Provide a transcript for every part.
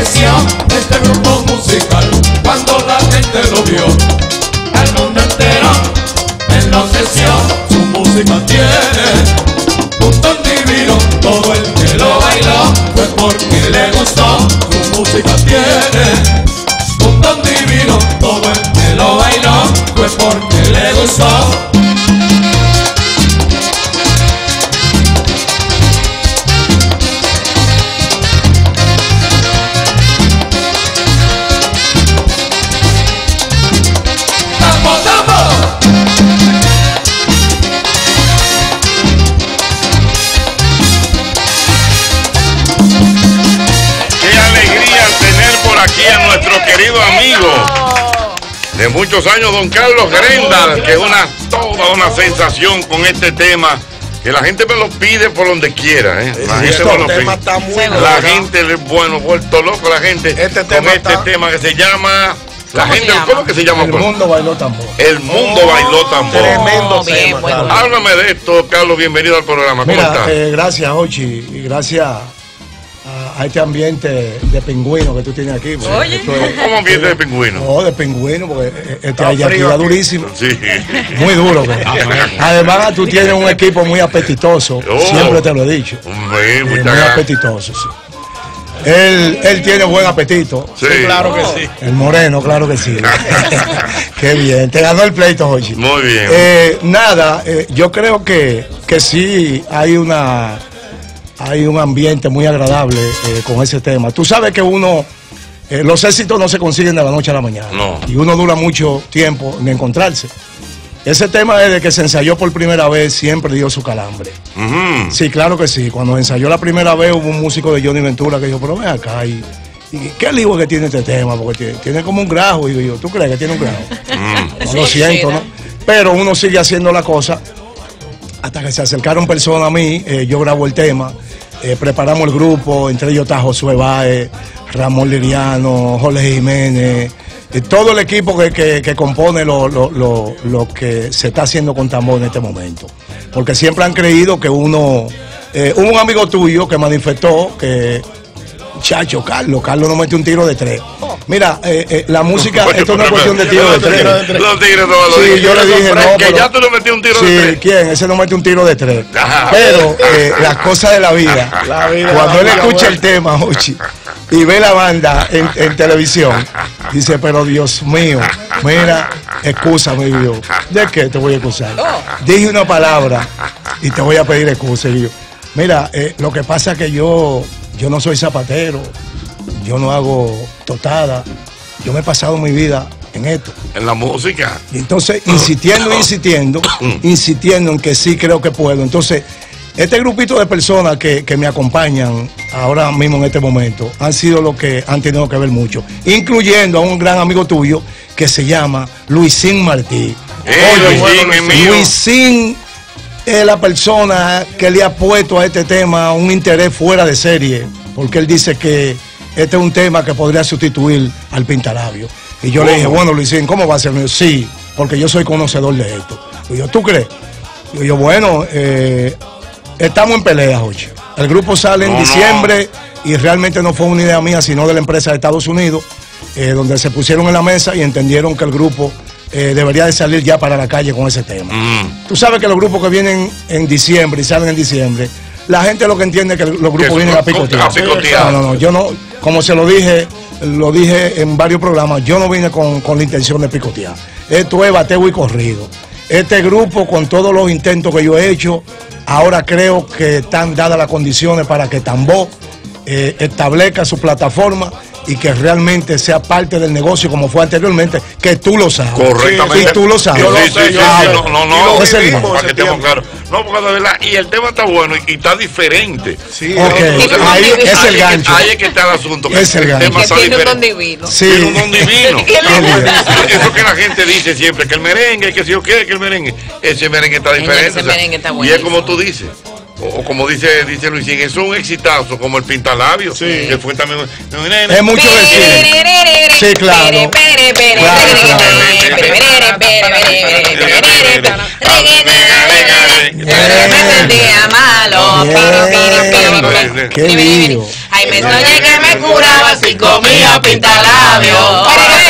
enloqueció este grupo musical cuando la gente lo vio. El mundo entero enloqueció. Su música tiene un ton divino. Todo el que lo bailó fue porque le gustó. Su música tiene un ton divino. Todo el que lo bailó fue porque le gustó. A nuestro querido amigo de muchos años, don Carlos Grendal, que es toda una sensación con este tema, que la gente me lo pide por donde quiera, ¿eh? La gente me lo pide. Está muy la gente, bueno, vuelto loco la gente con este tema que se llama... La gente, ¿cómo que se llama? El mundo bailó tambor. El mundo bailó tambor. Tremendo tema. Bueno. Háblame de esto, Carlos, bienvenido al programa. ¿Cómo estás? Gracias, Ochi, y gracias a este ambiente de pingüino que tú tienes aquí. Oye, ¿cómo ambiente de pingüino? No, de pingüino, porque allá aquí está durísimo. Sí. Muy duro. Además, tú tienes un equipo muy apetitoso, siempre te lo he dicho. Muy apetitoso, sí. Él tiene buen apetito. Sí, claro que sí. El moreno, claro que sí. Qué bien. Te ganó el pleito, Jochi. Muy bien. Yo creo que sí hay un ambiente muy agradable con ese tema. Tú sabes que los éxitos no se consiguen de la noche a la mañana. No. Y uno dura mucho tiempo en encontrarse. Ese tema desde que se ensayó por primera vez siempre dio su calambre. Sí, claro que sí. Cuando ensayó la primera vez hubo un músico de Johnny Ventura que dijo, pero ven acá, ¿y qué lío que tiene este tema? Porque tiene como un grajo. Y digo yo, ¿tú crees que tiene un grajo? No lo siento, ¿no? Pero uno sigue haciendo la cosa hasta que se acercaron personas a mí. Yo grabo el tema, preparamos el grupo, entre ellos está Josué Báez, Ramón Liriano, Jorge Jiménez, todo el equipo que compone lo que se está haciendo con tambor en este momento. Porque siempre han creído que hubo un amigo tuyo que manifestó que, chacho, Carlos no mete un tiro de 3. Mira, la música, esto no es cuestión de tiro de 3. Sí, yo le dije, no, que ya tú no metí un tiro de 3. Sí, ¿quién? Ese no mete un tiro de 3. Pero las cosas de la vida, cuando él escucha el tema, Ochi, y ve la banda en televisión, dice, pero Dios mío, mira, excúsame, Dios. ¿De qué te voy a excusar? Dije una palabra y te voy a pedir excusa. Y yo, mira, lo que pasa es que yo no soy zapatero, yo no hago totada, yo me he pasado mi vida en esto. En la música. Y entonces, insistiendo en que sí creo que puedo. Entonces, este grupito de personas que me acompañan ahora mismo en este momento han sido los que han tenido que ver mucho, incluyendo a un gran amigo tuyo que se llama Luisín Martí. Luisín es la persona que le ha puesto a este tema un interés fuera de serie, porque él dice que este es un tema que podría sustituir al Pintalabio. Y yo le dije, bueno, Luisín, ¿cómo va a ser? Me dijo, sí, porque yo soy conocedor de esto. Y yo, ¿tú crees? Y yo, bueno, estamos en pelea, Jochi. El grupo sale en diciembre y realmente no fue una idea mía, sino de la empresa de Estados Unidos, donde se pusieron en la mesa y entendieron que el grupo debería de salir ya para la calle con ese tema. Tú sabes que los grupos que vienen en diciembre y salen en diciembre, la gente lo que entiende es que los grupos vienen a picotear. No, yo no, como se lo dije en varios programas, yo no vine con la intención de picotear. Esto es bateo y corrido. Este grupo, con todos los intentos que yo he hecho, ahora creo que están dadas las condiciones para que Tambor establezca su plataforma y que realmente sea parte del negocio como fue anteriormente, que tú lo sabes. Correctamente. Y tú lo sabes. No, para que estemos claros. No, porque de verdad, y el tema está bueno y está diferente. Sí, ahí es el gancho. Ahí es que está el asunto. Es el gancho. Que tiene un don divino. Sí. Tiene un don divino. Eso que la gente dice siempre, que el merengue, que si yo quiero que el merengue, ese merengue está diferente. Ese merengue está bueno. Y es como tú dices. o como dice Luisín, eso es un exitazo, como el Pintalabios, que fue también. Es mucho decir. Sí, claro. Qué lío. Ay, me soñé que me curaba si comía Pintalabios.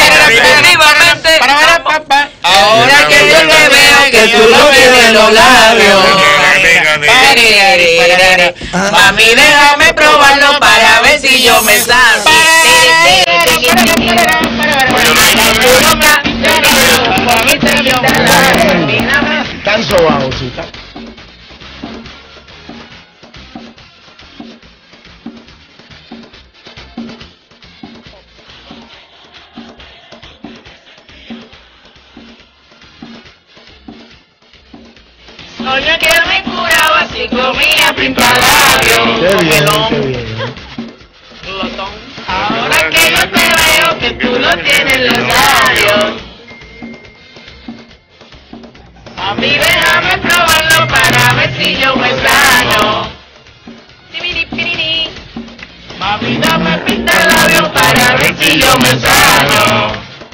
Ahora que yo te veo que tú lo tienes en los labios. Mami, déjame probarlo para ver si yo me salgo. Tan sobao, sí. Soñé que me curaba si comía Pintalabios. Qué bien, qué bien. Ahora que yo te veo que tú lo tienes en los labios. Mami, déjame probarlo para ver si yo me sano. Mami, dame Pintalabios para ver si yo me sano.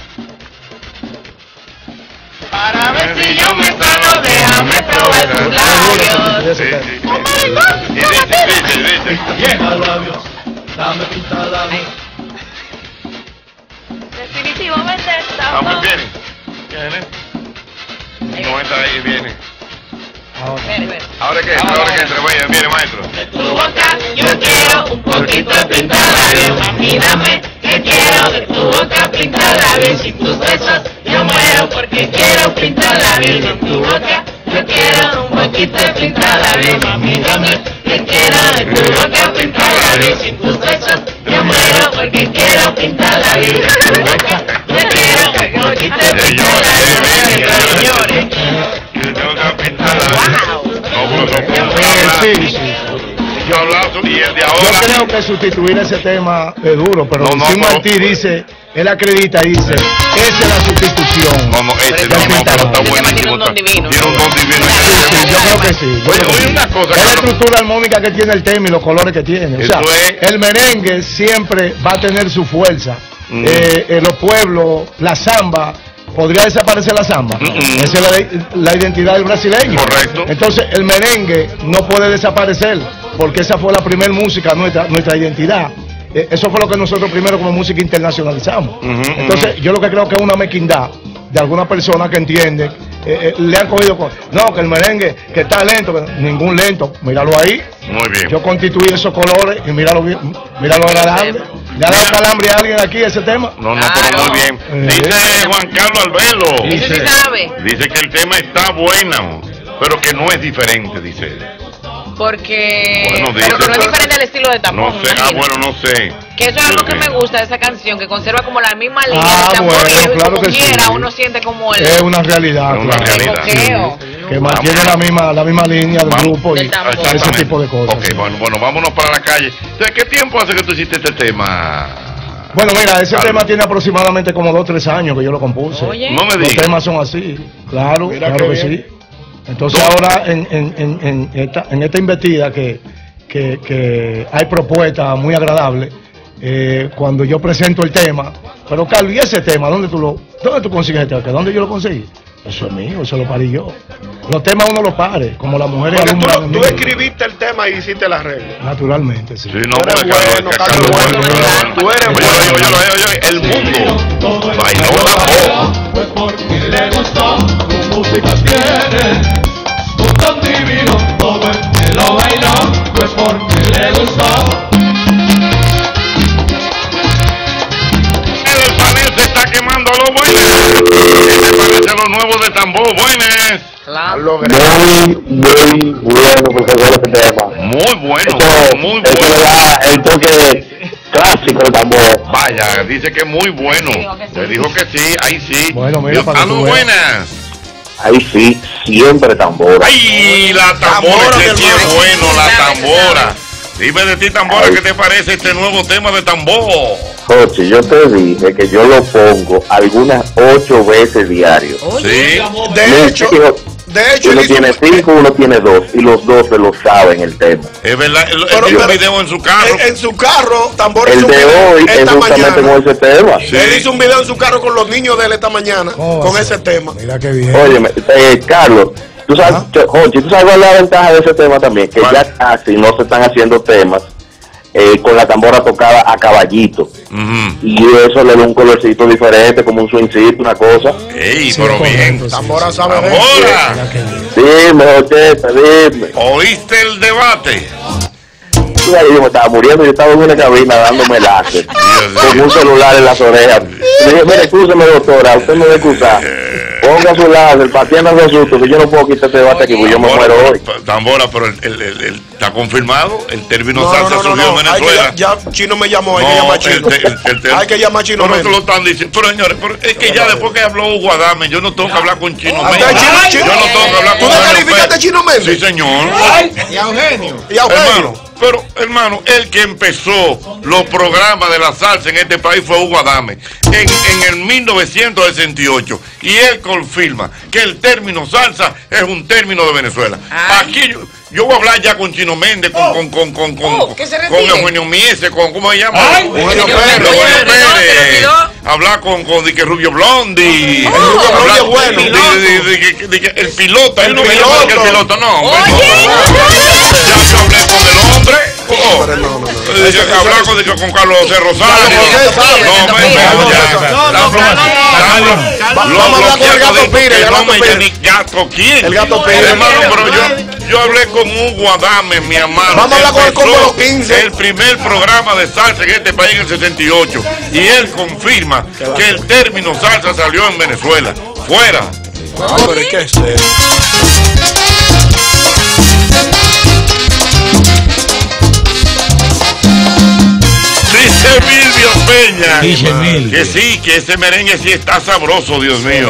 Para ver si yo me sano, déjame probar tus labios. Pintalabios, dame Pintalabios. Definitivamente está Vamos, viene. No entra ahí, viene. ¿Ahora qué? ¿Ahora qué entra? Viene, maestro. De tu boca yo quiero un poquito de Pintalabios. Mami, dame que quiero de tu boca Pintalabios. Y tus besos yo muero porque quiero Pintalabios. De tu boca yo quiero un poquito de Pintalabios. Mami, dame que quiero de tu boca Pintalabios. Y tus besos yo muero porque quiero Pintalabios. De tu boca yo quiero un poquito de Pintalabios. Señores. Sí. Yo abrazo y el de ahora. Yo creo que sustituir ese tema es duro, pero No, Luisín pero- Martí dice, él acredita y dice, esa es la sustitución. No, pero está buenísimo. Tiene un don divino. Tiene un don divino. Sí, yo creo que sí. yo creo que Oye, sí. una cosa. Es la Carlos. estructura armónica que tiene el tema y los colores que tiene. O sea, Eso es. el merengue siempre va a tener su fuerza. Los pueblos, la samba, ¿podría desaparecer la samba? Esa es la identidad del brasileño. Correcto. Entonces, el merengue no puede desaparecer, porque esa fue la primera música, nuestra identidad. Eso fue lo que nosotros primero como música internacionalizamos. Entonces, yo lo que creo que es una mezquindad de alguna persona que entiende, le han cogido no, que el merengue, que está lento, que ningún lento, míralo ahí. Muy bien. Yo constituí esos colores y míralo bien, míralo agradable. ¿Le ha dado calambre a alguien aquí ese tema? No, pero muy bien. Dice Juan Carlos Albelo. Eso sí sabe. Dice que el tema está bueno, pero que no es diferente, dice él. Porque Bueno, pero que no es diferente al estilo de Tambor. No sé, bueno, no sé. Que eso es algo que me gusta de esa canción, que conserva como la misma línea de Tambor, bueno, y claro como que sí. quiera uno siente como el Es una realidad, Es una claro. realidad. coqueo. Que mantiene la misma línea del Vamos. grupo y Del tambor. ese Exactamente. tipo de cosas. Ok, bueno, vámonos para la calle. Entonces, ¿qué tiempo hace que tú hiciste este tema? Bueno, mira, ese Carlos. tema tiene aproximadamente como 2 o 3 años que yo lo compuse. Oye. No me Los digas. temas son así, claro, Mira claro qué que bien. sí. Entonces ahora en esta investida que hay propuestas muy agradables, cuando yo presento el tema, pero Carlos, ¿y ese tema? ¿Dónde tú consigues este tema? ¿Dónde yo lo conseguí? Eso es mío, eso lo parí yo. Los temas uno los pare, como las mujeres Porque alumbran en tú mí. escribiste el tema y hiciste el arreglo. Naturalmente, sí. Sí, no, Tú eres porque Carlos, bueno, que Carlos, Carlos bueno, bueno. tú eres Oye, el mundo bailó tambor. Fue porque le gustó, tu música tiene un don divino, todo el que lo bailó, fue porque le gustó. El panel se está quemando los buenos. ¿Qué te parece lo nuevo de tambor? Buenas. Carlos Muy bueno, profesor, este tema. Muy bueno, muy Eso le bueno. da el toque clásico del tambor. Vaya, dice que es muy bueno. Le dijo que sí, ahí sí. Bueno, mira, para que Aló, tú veas. buenas. Ahí sí, siempre tambora. Ay, la tambora, Tambora, que mi sí es hermano. bueno, la tambora. Dime de ti, tambora, ¿qué te parece este nuevo tema de tambor? Jochi, yo te dije que yo lo pongo algunas 8 veces diario. Sí. De hecho, De hecho, uno tiene 5, uno tiene 2, y los dos se lo saben el tema. Es verdad, él Pero- hizo un pero- video en su carro. En su carro, Tambor El hizo un de video hoy es esta justamente mañana. con ese tema. Sí. Él hizo un video en su carro con los niños de él esta mañana, Oh, con sí. ese tema. Mira qué bien. Óyeme, Carlos, tú sabes, Jochi, ¿tú sabes cuál es la ventaja de ese tema también? Que ¿Cuál? ya casi no se están haciendo temas con la tambora tocada a caballito. Ujú. Y eso le da un colorcito diferente, como un swingcito, una cosa. Ey, Sí, pero correcto, bien. sí, Tambora sí. sabe de eso. Ahora, Mira qué bien. Dime, Jocheta, dime. ¿oíste el debate? Tú sabes, yo me estaba muriendo, yo estaba en una cabina dándome láser, con un celular en las orejas. Le dije, mire, escúcheme, doctora, usted me debe excusar. Ponga su láser, patiéndose susto, que yo no puedo quitar este debate aquí, porque yo me muero hoy. Tambora, pero está confirmado. El término No, salsa no, no, surgió en no. Hay que, Venezuela. ya Chino me llamó, hay que No, llamar a Chino. Hay que llamar a Chino Pero eso Méndez. lo están diciendo. Pero señores, pero es que ya después que habló Hugo Adame, yo no tengo que hablar con Chino Hasta Méndez. Chino- Yo no tengo que hablar ¿Tú con descalificaste a Chino Méndez? Sí, señor. Y a Eugenio. Hermano, pero hermano, el que empezó los programas de la salsa en este país fue Hugo Adame en el 1968, y él confirma que el término salsa es un término de Venezuela. Aquí yo voy a hablar ya con Chino Méndez, que se con retire. Eugenio Miese, ¿cómo se llama? Eugenio Eugenio Pérez. Pérez. Hablar con Dique Rubio Blondi. Rubio Blondi Hablar- es bueno. el piloto. Él no me llama que el piloto, no. hombre, no. Oye. Ya yo hablé con el hombre. Oh. Pero no. Hablar con Carlos José Rosario. No, me Vamos a hablar con el Gato Pires, el Gato Pires. ¿Gato quién? El Gato Pires. Hermano, pero yo hablé con Hugo Adame, mi hermano. Vamos a hablar con el Empezó Combo Los 15. el primer programa de salsa en este país en el 68. Y él confirma que el término salsa salió en Venezuela. Fuera. Pero es que es serio. Dice Milvio Peña. Dice Emilio. Que sí, que ese merengue sí está sabroso, Dios mío.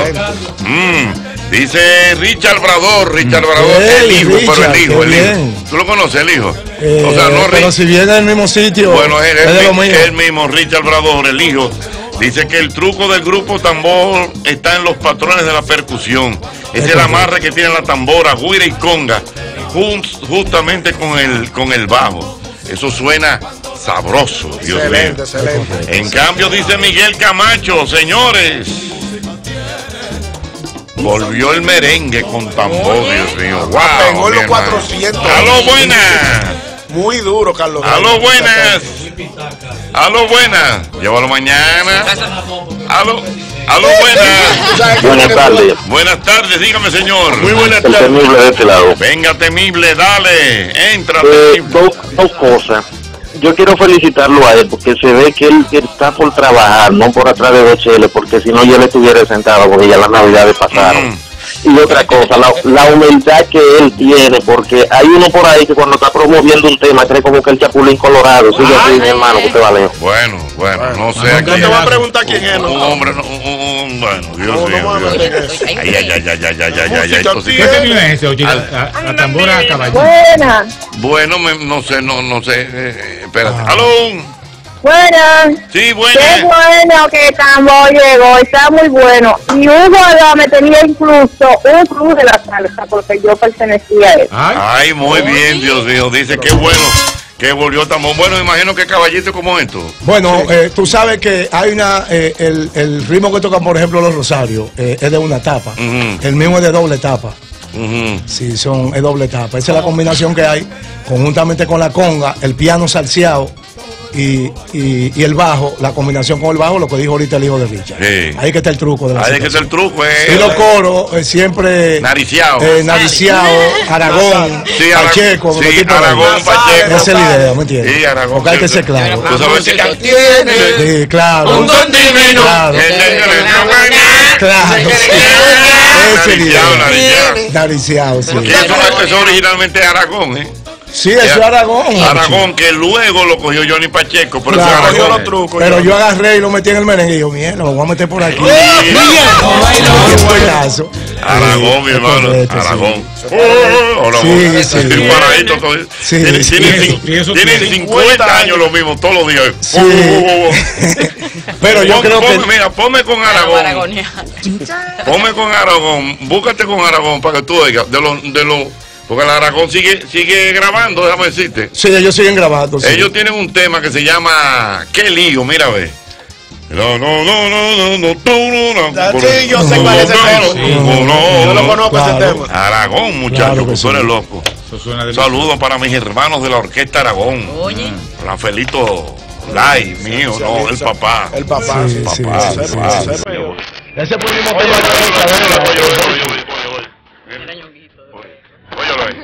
Dice Richard Brador, el Hey, hijo, pero Richard, el hijo, qué el hijo. bien. ¿Tú lo conoces, el hijo? O sea, no pero si viene del mismo sitio, Bueno, es de lo mío. él mismo, Richard Brador, el hijo, dice que el truco del grupo tambor está en los patrones de la percusión. Es el amarre que tiene la tambora, guira y conga, justamente con el bajo. Eso suena sabroso, Dios Excelente, mío. excelente. En cambio, dice Miguel Camacho, señores, volvió el merengue con tambor, Dios mío. Wow, Pegó en mi los hermano. 400. ¡Aló, buenas! Muy duro, Carlos. ¡Aló, buenas! ¡Aló, buenas! Llévalo mañana. ¡Aló, buenas! Buenas tardes. Buenas tardes, dígame, señor. Muy buenas El tardes. temible de este lado. Venga, temible, dale. Entra, temible. Dos cosas. Yo quiero felicitarlo a él porque se ve que él está por trabajar, no por atrás de dos cheles, porque si no ya le estuviera sentado porque ya las navidades pasaron. Y otra cosa, la humildad que él tiene, porque hay uno por ahí que cuando está promoviendo un tema cree como que el Chapulín Colorado. Sigue así, mi hermano, que usted vale. Bueno, no sé. No te voy a preguntar quién es, Un ¿no? hombre, bueno, Dios mío. Dios. Ay. ¿Qué término es ese, oye? La tambora a caballito. Buenas, Bueno, no sé. Espérate. ¡Aló! buenas. Sí, Qué buenas. bueno que Tambor llegó, está muy bueno. Y Hugo Adame tenía incluso un club de la salsa, porque yo pertenecía a él. Ay, muy bien, Dios mío. Dice que bueno que volvió Tambor. Bueno, imagino que caballito como esto. Bueno, tú sabes que hay el ritmo que tocan, por ejemplo, los Rosarios, es de una tapa. Ujú. El mismo es de doble tapa. Ujú. Sí, es doble tapa. Esa es la combinación que hay, conjuntamente con la conga, el piano salseado y el bajo, la combinación con el bajo, lo que dijo ahorita el hijo de Richard. Sí. Ahí que está el truco de la Ahí es que es el truco, Y los coros, siempre Nariciao. Nariciao, Aragón, Sí, Pacheco, sí, los tipos de- Aragón, Pacheco. Esa es la idea, ¿me entiendes? Sí, Aragón. Porque hay que ser claro. Tú sabes que Sí, claro. un don divino. Claro. Claro. Sí. Esa es la idea. Nariciao, sí. Que eso originalmente es Aragón, ¿eh? Sí, eso es Aragón. Aragón, que luego lo cogió Johnny Pacheco, pero Claro. eso es Aragón. los trucos. Pero yo agarré y lo metí en el merengue y yo, mierda, lo voy a meter por aquí. Sí. Y el pedazo. Aragón, mi hermano. Aragón. Tienen 50 años lo mismo, todos los días. Pero yo creo que. Mira, ponme con Aragón. Ponme con Aragón. Búscate con Aragón para que tú oigas. Porque el Aragón sigue grabando, déjame decirte. Sí, ellos siguen grabando. Sí. Ellos tienen un tema que se llama ¿Qué lío? Mira, ve. No. Sí, yo sé cuál es ese tema. Yo lo conozco ese tema. Aragón, muchachos, que tú eres loco. Saludos para mis hermanos de la Orquesta Aragón. Oye. Rafaelito Lai, mío, no, el papá. El papá. Sí. Ese fue el mismo tema. Óyelo ahí.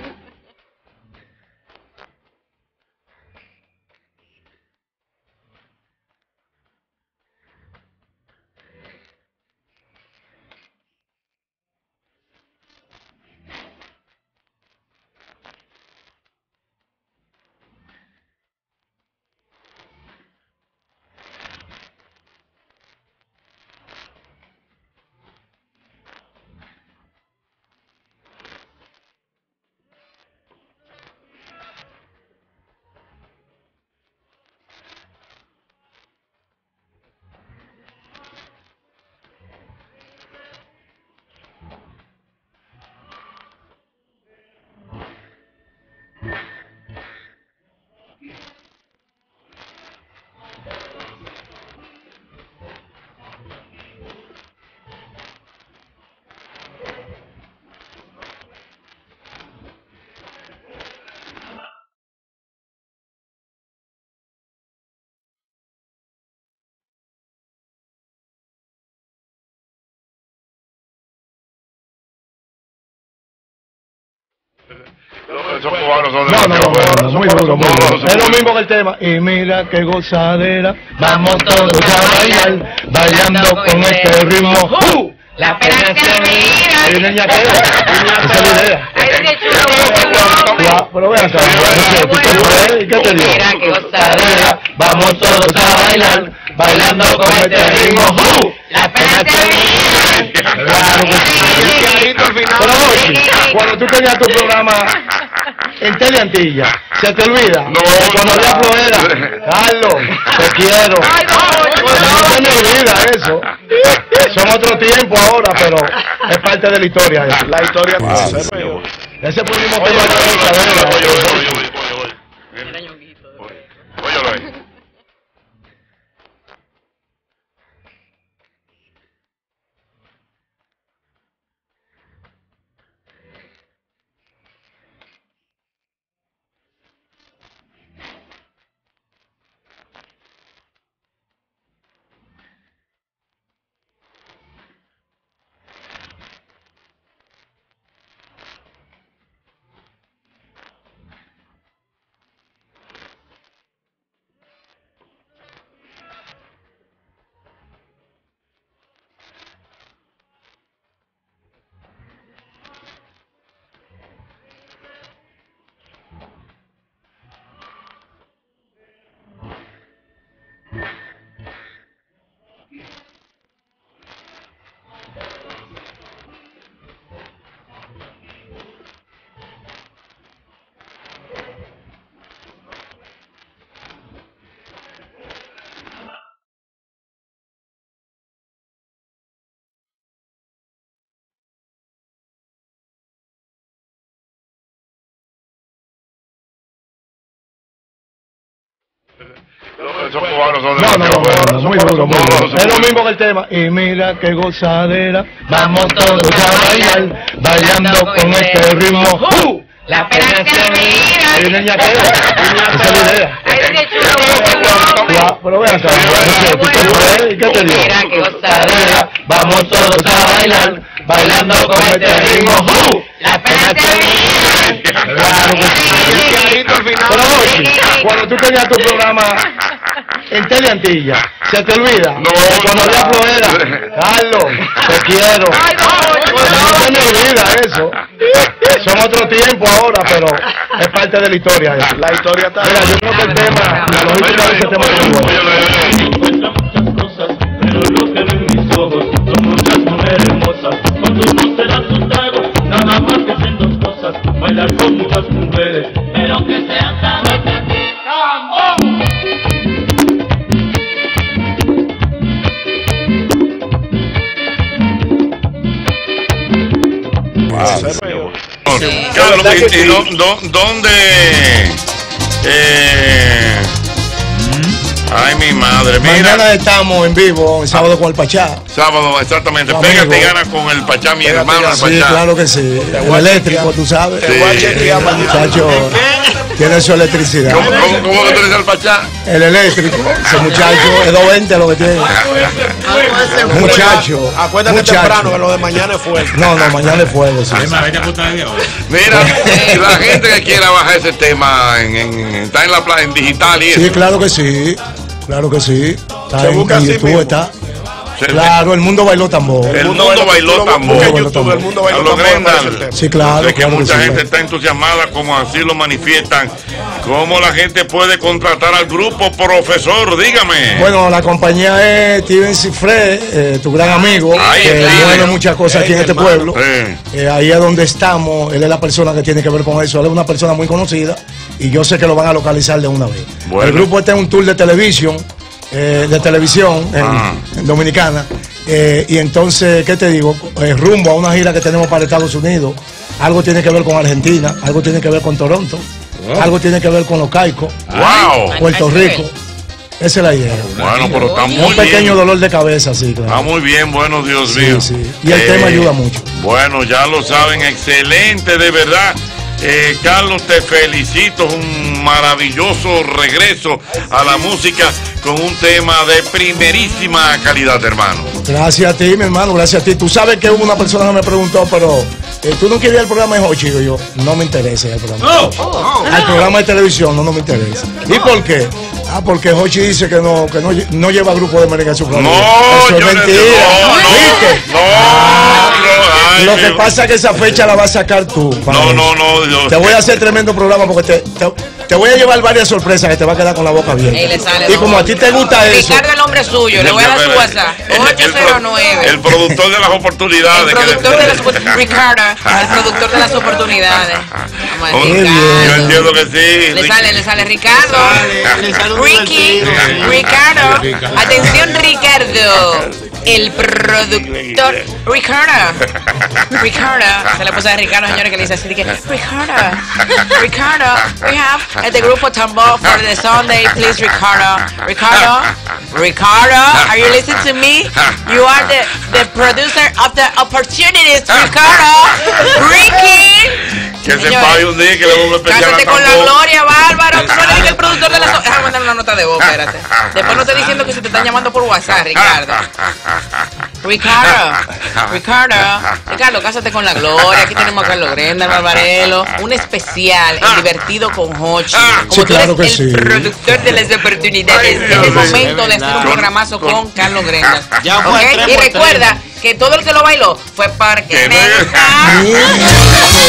Esos cubanos son demasiado muy duro. Es lo mismo que el tema. Y mira qué gozadera. Vamos todos a bailar, bailando con este ritmo. La pena se mira. ¿Y niña qué? Esa es la idea. Ay, qué chulo. Pero vean, ¿y qué te digo? Mira qué gozadera. Vamos todos a bailar, bailando con este ritmo. La pena se mira. Claro que sí. Pero oye, cuando tú tenías tu programa en Teleantilla, ¿se te olvida? No, Cuando había flojera, Carlos, te quiero. No se me olvida eso. Son otro tiempo ahora, pero es parte de la historia. La historia. Ese fue el mismo tema de la gozadera. Óyelo ahí. Esos cubanos son demasiado muy duro. Es lo mismo que el tema. Y mira qué gozadera. Vamos todos a bailar, bailando con este ritmo. La pena se mira. ¿Y niña qué? Esa es la idea. Ay, qué chulo. Pero vean, ¿y qué te digo? Mira qué gozadera. Vamos todos a bailar, bailando con este ritmo. La pena se mira. Claro que sí. Pero oye, cuando tú tenías tu programa en Teleantilla, ¿se te olvida? Cuando había flojera, Carlos, te quiero. No se me olvida eso. Son otro tiempo ahora, pero es parte de la historia. La historia está. Mira, yo creo que el tema, la lógica de ese tema es muy bueno. Muchas cosas, pero lo que ven mis ojos son muchas mujeres hermosas. Cuando no serás Carlos, ¿dónde? Ay, mi madre, mira. Mañana estamos en vivo, el sábado con el Pachá. Sábado, exactamente. Pégate y gana con el Pachá, mi hermano. Sí, claro que sí. El eléctrico, tú sabes. Sí. Muchacho tiene su electricidad. ¿Cómo que tú eres el Pachá? El eléctrico. Ese muchacho es 220 lo que tiene. Muchacho. Acuérdate temprano que lo de mañana es fuerte. No, mañana es fuego. Sí. Mira, la gente que quiera bajar ese tema está en la en digital y eso. Sí, claro que sí. Claro que sí. Está Se busca en así YouTube, mismo. está. Claro, el mundo bailó tambor. El mundo bailó tambor. En YouTube, el mundo bailó Carlos tambor. Grendal. Sí, claro. Sé que claro mucha sí. gente está entusiasmada, como así lo manifiestan. ¿Cómo la gente puede contratar al grupo, profesor? Dígame. Bueno, la compañía es Steven Cifré, tu gran amigo, Ay, que Steven. mueve muchas cosas aquí en este pueblo. Sí. Ahí es donde estamos, él es la persona que tiene que ver con eso, él es una persona muy conocida y yo sé que lo van a localizar de una vez. Bueno. El grupo está en un tour de televisión en Dominicana, y entonces, ¿qué te digo? Rumbo a una gira que tenemos para Estados Unidos, algo tiene que ver con Argentina, algo tiene que ver con Toronto, algo tiene que ver con Los Caicos, ¡Wow! Puerto Rico. Esa es la idea. Bueno, pero está muy Un pequeño bien. dolor de cabeza, sí, claro. Está muy bien, bueno, Dios Sí, mío. sí. Y el tema ayuda mucho. Bueno, ya lo saben, excelente, de verdad. Carlos, te felicito, un maravilloso regreso a la música con un tema de primerísima calidad, hermano. Gracias a ti, mi hermano, gracias a ti. Tú sabes que hubo una persona que me preguntó, pero tú no querías el programa de Hochi. Yo, no me interesa el programa. Al programa de televisión no me interesa. ¿Y por qué? Porque Hochi dice que no lleva grupo de merengue a su programa. No, eso es yo mentira. ¿Viste? Ay, Lo que Dios. pasa es que esa fecha la vas a sacar tú. No, Dios. Te voy a hacer tremendo programa porque te voy a llevar varias sorpresas que te va a quedar con la boca abierta. Y le sale Y como a ti te gusta eso. Ricardo, el hombre suyo, le voy a dar su WhatsApp. 809. El productor de las oportunidades. El productor de las oportunidades. Ricardo, el productor de las oportunidades. Vamos a ver, Yo Ricardo. entiendo que sí. Le sale Ricardo. Ricky, Ricardo. Atención, Ricardo. El productor. Ricardo. Se le puso a Ricardo, señores, que le dice así: que Ricardo, we have the grupo Tambor for the Sunday, please, Ricardo, are you listening to me? You are the producer of the opportunities, Ricardo. Ricky. Que se pague un día que le vamos a especial a Cásate con la Tambor. Gloria, Bárbaro. Tú no eres el productor de la... Déjame mandar una nota de voz, espérate. Después no estoy diciendo que si te están llamando por WhatsApp, Ricardo. Ricardo, cásate con la Gloria. Aquí tenemos a Carlos Grendal, Barbarelo. Un especial, el divertido con Hochi. Como Sí, tú claro eres que el sí. productor de las oportunidades. Es el momento de hacer un programazo con Carlos Grendal. ¿Ok? Y recuerda que todo el que lo bailó fue porque me gusta.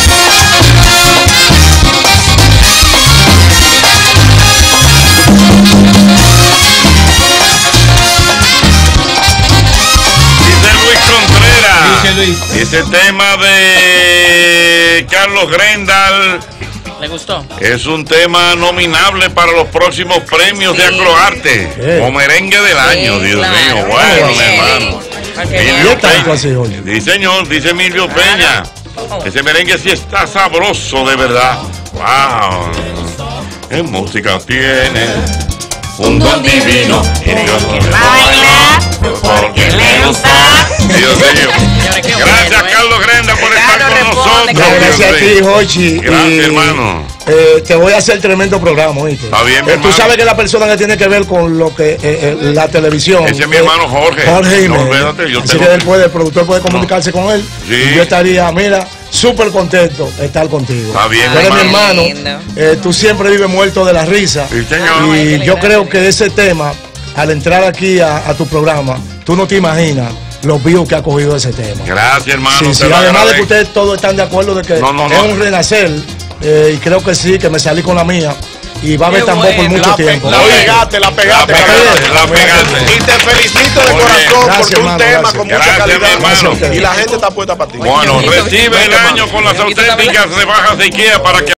Dice Luis Contreras. Dice Luis. Ese tema de Carlos Grendal ¿Le gustó? es un tema nominable para los próximos premios de Sí. Acroarte o merengue del año, Dios claro. mío. Bueno, mi Bien. hermano. Para que Emilio ¿Y vean. tanto Peña. así, oye? Sí, señor, dice Emilio Peña. Ese merengue sí está sabroso, de verdad. Wow. En música tiene un don divino. Y Dios mío. Baila porque le gusta. Dios mío. Señores, qué Gracias, bueno, ¿eh? Carlos Grenda, por estar Ricardo con responde, nosotros. No, gracias a ti, Hochi. Gracias, Y, hermano. te voy a hacer tremendo programa, ¿oíste? Está bien, mi Tú hermano. sabes que la persona que tiene que ver con lo que la televisión. Ese es mi hermano Jorge. Jorge Jiménez. No, espérate, yo Así tengo- que el productor puede comunicarse con él. Sí. Y yo estaría, mira, súper contento de estar contigo. Está bien, Tú eres mi hermano. hermano. Lindo. Tú siempre vives muerto de la risa. Sí, señor. Ay, Y qué yo lindo. creo que ese tema, al entrar aquí a tu programa, tú no te imaginas los views que ha cogido ese tema. Gracias, hermano. Sí, te sí, lo además de que agradezco. ustedes todos están de acuerdo de que No, no, es no. un renacer, y creo que sí, que me salí con la mía y va a haber Qué tambor por bueno. mucho La tiempo. pegaste. La pegaste. Y te felicito de Oye, corazón gracias, porque un hermano, tema gracias. con mucha Gracias, calidad. mi hermano. Y la gente está puesta para ti. Bueno, Ñonguito, recibe el venga, año con las Ñonguito, auténticas rebajas de IKEA para que